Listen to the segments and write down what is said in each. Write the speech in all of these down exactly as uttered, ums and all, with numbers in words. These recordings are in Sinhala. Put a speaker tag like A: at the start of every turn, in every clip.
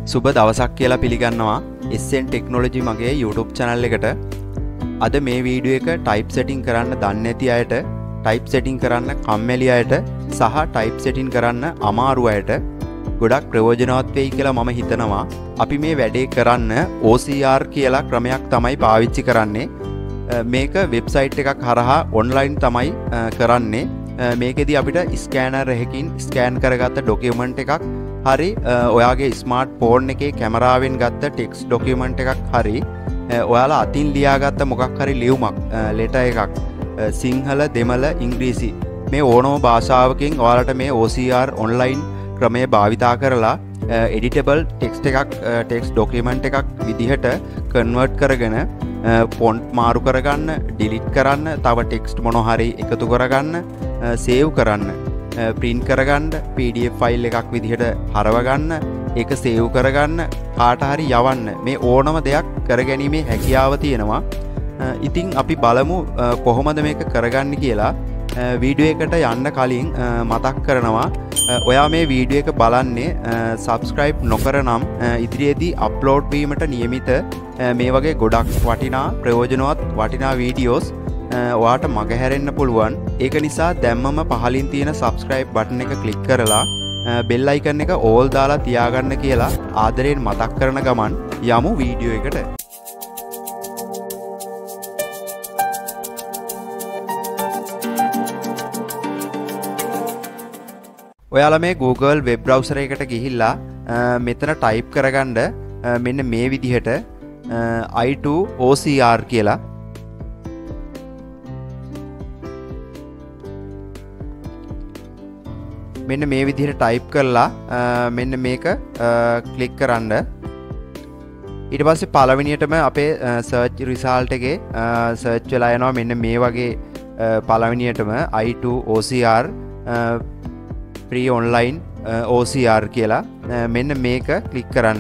A: සුබ දවසක් කියලා පිළිගන්නවා S N Technology මගේ YouTube channel එකට. අද මේ වීඩියෝ එක type setting කරන්න දන්නේ නැති අයට, type setting කරන්න කම්මැලි අයට සහ type setting කරන්න අමාරු අයට ගොඩක් ප්‍රයෝජනවත් වෙයි කියලා මම හිතනවා. අපි මේ වැඩේ කරන්න O C R කියලා ක්‍රමයක් තමයි පාවිච්චි කරන්නේ. මේක වෙබ්සයිට් එකක් හරහා online තමයි කරන්නේ. මේකෙදි අපිට ස්කෑනර් එකකින් ස්කෑන් කරගත්ත ડોකියුමන්ට් එකක් හරි ඔයාගේ ස්මාර්ට් ෆෝන් එකේ කැමරාවෙන් ගත්ත ටෙක්ස්ට් ડોකියුමන්ට් එකක් හරි ඔයාලා අතින් ලියාගත්ත මොකක් හරි ලියුමක් ලෙටර් එකක් සිංහල දෙමළ ඉංග්‍රීසි මේ ඕනම භාෂාවකින් ඔයාලට මේ O C R online ක්‍රමය භාවිතා කරලා editable text එකක් text document එකක් විදිහට convert කරගෙන font මාරු කරගන්න, delete කරන්න, තව text මොන හරි එකතු කරගන්න, save කරන්න, print කරගන්න, P D F file එකක් විදිහට හරව ගන්න, ඒක save කරගන්න, කාට හරි යවන්න මේ ඕනම දෙයක් කරගැනීමේ හැකියාව තියෙනවා. ඉතින් අපි බලමු කොහොමද මේක කරගන්නේ කියලා. වීඩියෝ එකට යන්න කලින් මතක් කරනවා ඔයා මේ වීඩියෝ එක බලන්නේ subscribe නොකර නම් ඉදිරියේදී අප්ලෝඩ් වීමට නියමිත මේ වගේ ගොඩක් වටිනා ප්‍රයෝජනවත් වටිනා වීඩියෝස් ඔයාට මගහැරෙන්න පුළුවන්. ඒක නිසා දැම්මම පහලින් තියෙන subscribe button එක click කරලා bell icon එක all දාලා තියාගන්න කියලා ආදරයෙන් මතක් කරන ගමන් යමු වීඩියෝ එකට. ඔයාලා මේ Google web browser එකට ගිහිල්ලා මෙතන type කරගන්න මෙන්න මේ විදිහට I two O C R කියලා. මෙන්න මේ විදිහට type කරලා මෙන්න මේක click කරන්න. ඊට පස්සේ පළවෙනියටම අපේ search result එකේ search වෙලා යනවා මෙන්න මේ වගේ පළවෙනියටම I two O C R free online O C R කියලා. මෙන්න මේක click කරන්න.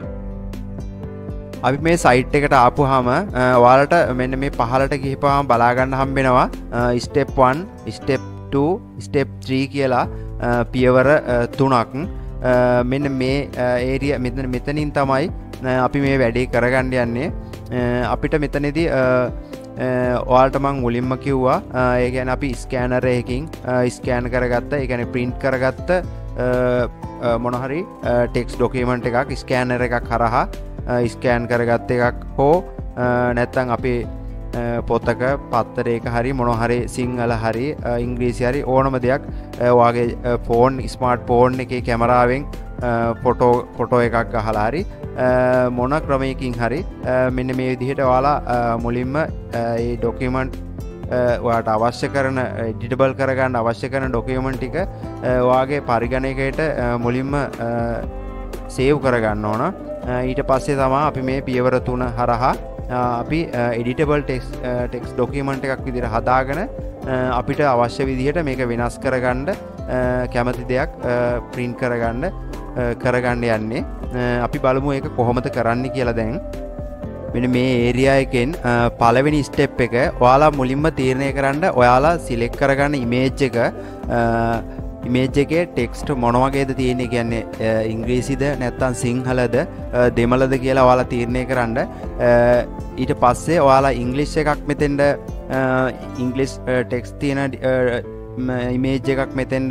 A: අපි මේ site එකට ආපුවාම ඔයාලට මෙන්න මේ පහළට ගිහපුවාම බලා ගන්න හම්බ වෙනවා step one, step two, step three කියලා පියවර තුනක්. මෙන්න මේ area මෙතන මෙතනින් තමයි අපි මේ වැඩේ කරගන්න යන්නේ. අපිට මෙතනදී ඔයාලට මම මුලින්ම කිව්වා ඒ කියන්නේ අපි ස්කෑනර් එකකින් ස්කෑන් කරගත්ත, ඒ කියන්නේ print කරගත්ත මොන හරි text document එකක් ස්කෑනර් එකක් හරහා ස්කෑන් කරගත්ත එකක් හෝ නැත්නම් අපේ පොතක පත්තරයක හරි මොන හරි සිංහල හරි ඉංග්‍රීසි හරි ඕනම දෙයක් ඔයාගේ ෆෝන් ස්මාර්ට් ෆෝන් එකේ කැමරාවෙන් ෆොටෝ ෆොටෝ එකක් ගහලා හරි මොන ක්‍රමයකින් හරි මෙන්න මේ විදිහට ඔයාලා මුලින්ම මේ ડોකියුමන්ට් ඔයාලට අවශ්‍ය කරන editable කරගන්න අවශ්‍ය කරන ડોකියුමන්ට් ටික ඔයාගේ පරිගණකයට මුලින්ම save කරගන්න ඕන. ඊට පස්සේ තමයි අපි මේ පියවර තුන හරහා අපි editable text text document එකක් විදිහට හදාගෙන අපිට අවශ්‍ය විදිහට මේක වෙනස් කරගන්න කැමති දෙයක් print කරගන්න කරගන්න යන්නේ. අපි බලමු ඒක කොහොමද කරන්න කියලා. දැන් මෙන්න මේ ඒරියා එකෙන් පළවෙනි ස්ටෙප් එක ඔයාලා මුලින්ම තීරණය කරන්න ඔයාලා සිලෙක්ට් කරගන්න ඉමේජ් එක ඉමේජ් එකේ ටෙක්ස්ට් මොන වගේද තියෙන්නේ කියන්නේ ඉංග්‍රීසිද නැත්නම් සිංහලද දෙමළද කියලා ඔයාලා තීරණය කරන්න. ඊට පස්සේ ඔයාලා ඉංග්‍රීසි එකක් මෙතෙන්ද ඉංග්‍රීසි ටෙක්ස්ට් තියෙන ඉමේජ් එකක් මෙතෙන්ද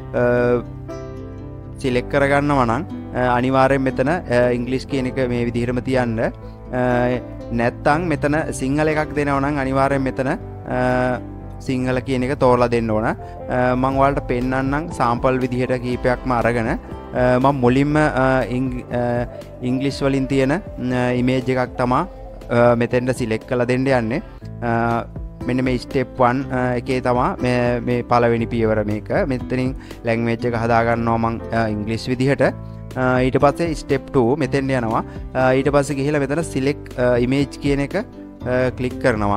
A: සිලෙක්ට් කරගන්නවා නම් අනිවාර්යෙන් මෙතන ඉංග්‍රීසි කියන එක මේ විදිහටම තියන්න. නැත්නම් මෙතන සිංහල එකක් දෙනවා නම් අනිවාර්යෙන් මෙතන සිංහල කියන එක තෝරලා දෙන්න ඕන. මම ඔයාලට පෙන්නන්නම් සාම්පල් විදිහට කීපයක්ම අරගෙන මම මුලින්ම ඉංග්‍රීසි වලින් තියෙන ඉමේජ් එකක් තමයි මෙතෙන්ට සිලෙක්ට් කරලා දෙන්න යන්නේ. මෙන්න මේ step one එකේ තමයි මේ මේ පළවෙනි පියවර මේක. මෙතනින් language එක හදා ගන්නවා මම ඉංග්‍රීසි විදිහට. ඊට පස්සේ step two මෙතෙන් යනවා. ඊට පස්සේ ගිහිල්ලා මෙතන select image කියන එක click කරනවා.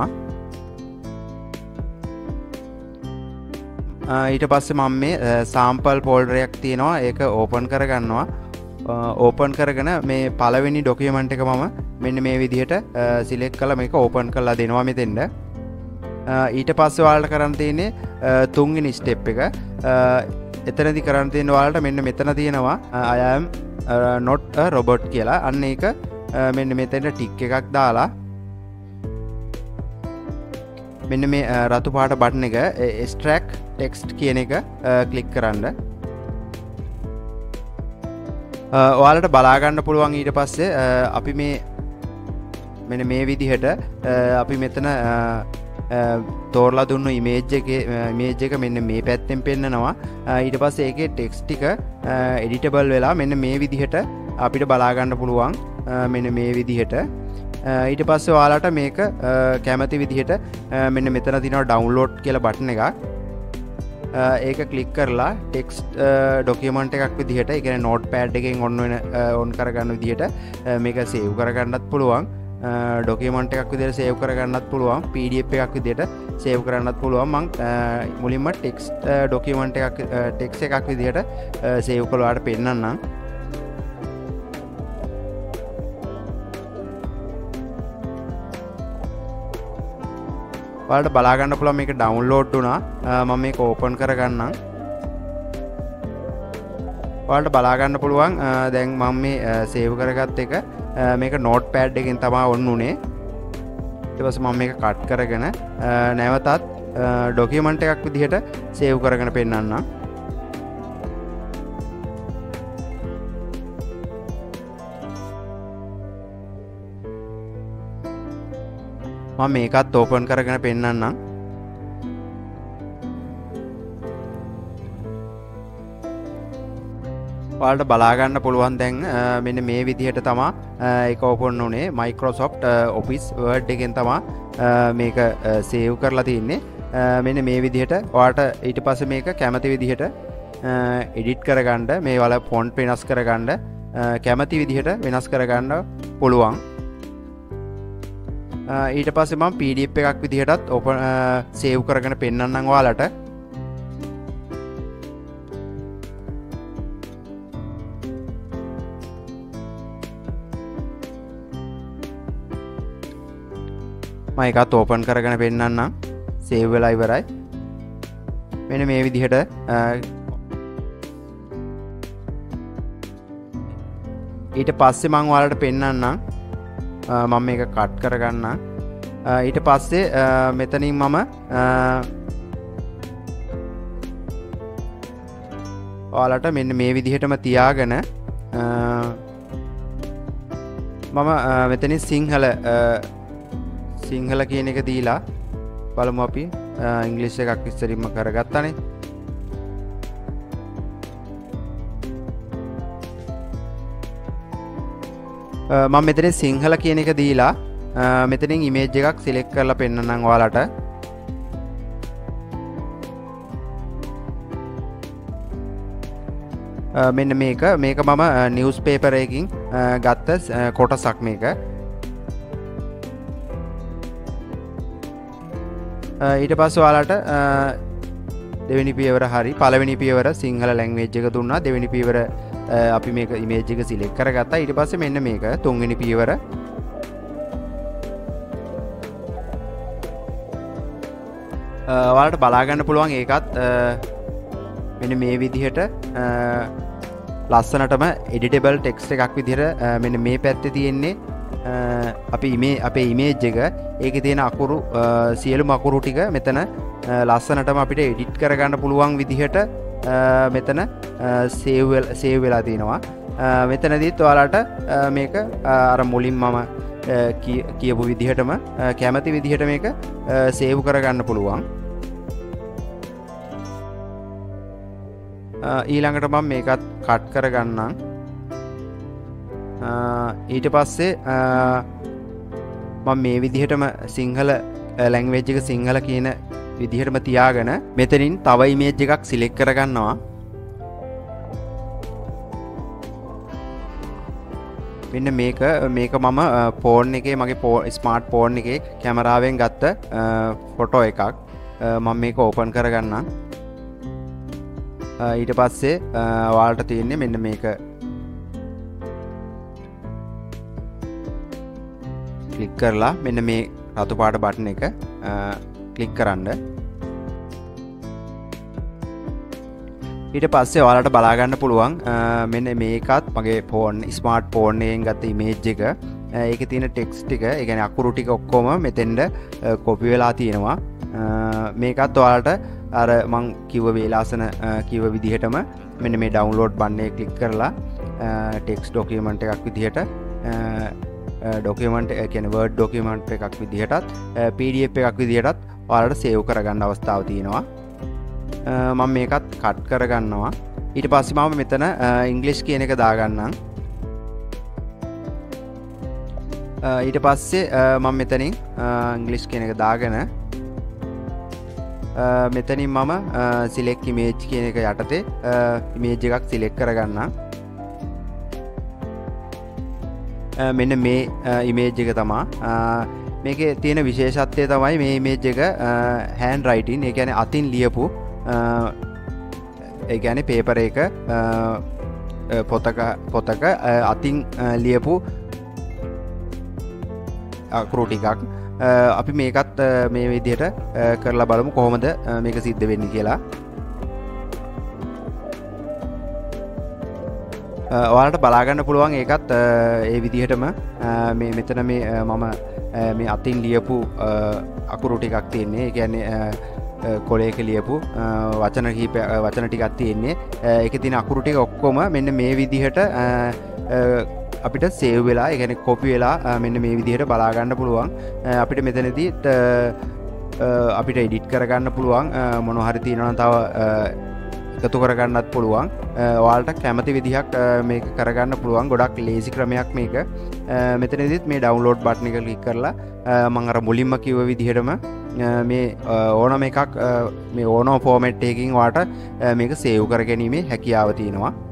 A: ඊට පස්සේ මම මේ sample folder එකක් තියෙනවා ඒක open කරගන්නවා. open කරගෙන මේ පළවෙනි document එක මම මෙන්න මේ විදිහට select කරලා මේක open කරලා දෙනවා මෙතෙන්ද. ඊට පස්සේ ඔයාලට කරන්න තියෙන්නේ තුන්වෙනි step එක එතනදි කරන්න තියෙන ඔයාලට මෙන්න මෙතන තියෙනවා I am uh, not a robot කියලා. අන්න ඒක uh, මෙන්න මෙතන ටික් එකක් දාලා මෙන්න මේ uh, රතු පාට බටන් එක extract text කියන එක ක්ලික් uh, කරන්න. uh, ඔයාලට බලා ගන්න පුළුවන් ඊට පස්සේ uh, අපි මේ මෙන්න මේ විදිහට uh, අපි මෙතන uh, uh, තෝරලා දුන්නු ඉමේජ් එකේ ඉමේජ් එක මෙන්න මේ පැත්තෙන් පෙන්නනවා. ඊට පස්සේ ඒකේ ටෙක්ස්ට් ටික එඩිටබල් වෙලා මෙන්න මේ විදිහට අපිට බලා ගන්න පුළුවන් මෙන්න මේ විදිහට. ඊට පස්සේ ඔයාලට මේක කැමති විදිහට මෙන්න මෙතන තියෙනවා ඩවුන්ලෝඩ් කියලා බටන් එකක්. ඒක ක්ලික් කරලා ටෙක්ස්ට් ඩොකියුමන්ට් එකක් විදිහට ඒ කියන්නේ නෝට්පෑඩ් එකෙන් ඔන් වෙන ඔන් කරගන්න විදිහට මේක සේව් කරගන්නත් පුළුවන්. ඩොකියුමන්ට් එකක් විදිහට සේව් කරගන්නත් පුළුවන්. P D F එකක් විදිහට සේව් කරන්නත් පුළුවන්. මම මුලින්ම ටෙක්ස්ට් ඩොකියුමන්ට් එකක් ටෙක්ස්ට් එකක් විදිහට සේව් කරලාට පෙන්නන්නම්. ඔයාලට බලා ගන්න පුළුවන් මේක ඩවුන්ලෝඩ් වුණා. මම මේක ඕපන් කරගන්නම්. ඔයාලට බලා ගන්න පුළුවන් දැන් මම මේ සේව් කරගත්ත එක මේක නෝට්පෑඩ් එකෙන් තමයි ඔන් උනේ. ඊට පස්සේ මම මේක කට් කරගෙන නැවතත් ඩොකියුමන්ට් එකක් විදිහට සේව් කරගෙන පෙන්නන්නම්. මම මේකත් ඕපන් කරගෙන පෙන්නන්නම්. ඔයාලට බලා ගන්න පුළුවන් දැන් මෙන්න මේ විදිහට තමයි ඒක ඕපන් උනේ. Microsoft Office Word එකෙන් තමයි මේක සේව් කරලා තින්නේ. මෙන්න මේ විදිහට ඔයාලට ඊට පස්සේ මේක කැමති විදිහට එඩිට් කරගන්න, මේ වල ෆොන්ට් වෙනස් කරගන්න, කැමති විදිහට වෙනස් කරගන්න පුළුවන්. ඊට පස්සේ මම P D F එකක් විදිහටත් ඕපන් සේව් කරගෙන පෙන්නන්නම් ඔයාලට. මම එකත් ඕපන් කරගෙන පෙන්නන්නම්. සේව් වෙලා ඉවරයි. මෙන්න මේ විදිහට ඊට පස්සේ මම ඔයාලට පෙන්නන්නම්. මම මේක කට් කරගන්නම්. ඊට පස්සේ මෙතනින් මම ඔයාලට මෙන්න මේ විදිහටම තියාගෙන මම මෙතනින් සිංහල සිංහල කියන එක දීලා බලමු. අපි ඉංග්‍රීසි එකක් ඉස්සරින්ම කරගත්තානේ. මම මෙතන සිංහල කියන එක දීලා මෙතනින් ඉමේජ් එකක් සිලෙක්ට් කරලා පෙන්නන්නම් ඔයාලට. මෙන්න මේක මේක මම නිවුස් පේපර් එකකින් ගත්ත කොටසක් මේක. ඊට පස්සේ ඔයාලට දෙවෙනි පියවර හරි පළවෙනි පියවර සිංහල ලැන්ග්වේජ් එක දුන්නා. දෙවෙනි පියවර අපි මේක ඉමේජ් එක සිලෙක්ට් කරගත්තා. ඊට පස්සේ මෙන්න මේක තුන්වෙනි පියවර. ඔයාලට බලා ගන්න පුළුවන් ඒකත් මෙන්න මේ විදිහට ලස්සනටම editable text එකක් විදිහට මෙන්න මේ පැත්තේ තියෙන්නේ අපි ඉමේ අපේ ඉමේජ් එක. ඒකේ තියෙන අකුරු සියලුම අකුරු ටික මෙතන ලස්සනටම අපිට එඩිට් කරගන්න පුළුවන් විදිහට මෙතන සේව් සේව් වෙලා තිනවා. මෙතනදීත් ඔයාලට මේක අර මුලින් මම කියපු විදිහටම කැමති විදිහට මේක සේව් කරගන්න පුළුවන්. ඊළඟට මම මේකත් කට් කරගන්නම්. ඊට පස්සේ මම මේ විදිහටම සිංහල ලැන්ග්වේජ් එක සිංහල කියන විදිහටම තියාගෙන මෙතනින් තව ඉමේජ් එකක් සිලෙක්ට් කරගන්නවා. මෙන්න මේක මේක මම ෆෝන් එකේ මගේ ස්මාර්ට් ෆෝන් එකේ කැමරාවෙන් ගත්ත ෆොටෝ එකක්. මම මේක ඕපන් කරගන්නම්. ඊට පස්සේ ඔයාලට තියෙන්නේ මෙන්න මේක ක්ලික් කරලා මෙන්න මේ රතු පාට බටන් එක ක්ලික් කරන්න. ඊට පස්සේ ඔයාලට බලා ගන්න පුළුවන් මෙන්න මේකත් මගේ ෆෝන් ස්මාර්ට් ෆෝන් එකෙන් ගත්ත ඉමේජ් එක. ඒකේ තියෙන ටෙක්ස්ට් ටික, ඒ කියන්නේ අකුරු ටික ඔක්කොම මෙතෙන්ද කොපි වෙලා තියෙනවා. මේකත් ඔයාලට අර මං කිව්ව වේලාසන කිව්ව විදිහටම මෙන්න මේ ඩවුන්ලෝඩ් බටන් එක ක්ලික් කරලා ටෙක්ස්ට් ඩොකියුමන්ට් එකක් විදිහට ඩොකියුමන්ට් ඒ කියන්නේ වර්ඩ් ඩොකියුමන්ට් එකක් විදිහටත් පී ඩී එෆ් එකක් විදිහටත් ඔයාලට සේව් කරගන්න අවස්ථාව තියෙනවා. මම මේකත් කට් කරගන්නවා. ඊට පස්සේ මම මෙතන ඉංග්‍රීසි කියන එක දාගන්නම්. ඊට පස්සේ මම මෙතනින් ඉංග්‍රීසි කියන එක දාගෙන මෙතනින් මම select image කියන එක යටතේ image එකක් select කරගන්නම්. මෙන්න මේ image එක තමයි. මේකේ තියෙන විශේෂත්වය තමයි මේ image එක hand writing, ඒ කියන්නේ අතින් ලියපු, ඒ කියන්නේ paper එක පොතක පොතක අතින් ලියපු අකුරු ටිකක්. අපි මේකත් මේ විදිහට කරලා බලමු කොහොමද මේක සිද්ධ වෙන්නේ කියලා. ඔයාලට බලා ගන්න පුළුවන් ඒකත් ඒ විදිහටම මේ මෙතන මේ මම මේ අතින් ලියපු අකුරු ටිකක් තියෙන්නේ. ඒ කියන්නේ කොලයක ලියපු වචන කිහිප වචන ටිකක් තියෙන්නේ. ඒකේ තියෙන අකුරු ටික ඔක්කොම මෙන්න මේ විදිහට අපිට සේව් වෙලා, ඒ කියන්නේ කොපි වෙලා මෙන්න මේ විදිහට බලා ගන්න පුළුවන්. අපිට මෙතනදී අපිට එඩිට් කරගන්න පුළුවන්, මොනවා හරි තියෙනවා නම් තව එකතු කරගන්නත් පුළුවන්. ඔයාලට කැමති විදිහක් මේක කරගන්න පුළුවන්. ගොඩක් ලේසි ක්‍රමයක් මේක. මෙතනදිත් මේ ඩවුන්ලෝඩ් බටන් එක ක්ලික් කරලා මම අර මුලින්ම කිව්ව විදිහටම මේ ඕනම එකක් මේ ඕනම ෆෝමැට් එකකින් ඔයාලට මේක සේව් කරගැනීමේ හැකියාව තියෙනවා.